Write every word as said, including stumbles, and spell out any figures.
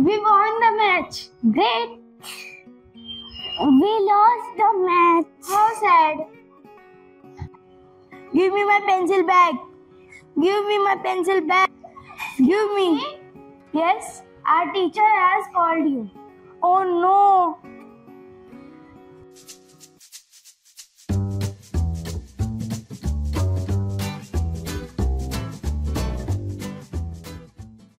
We won the match. Great. We lost the match. How sad. Give me my pencil back. Give me my pencil back. Give me. Yes, our teacher has called you. Oh no.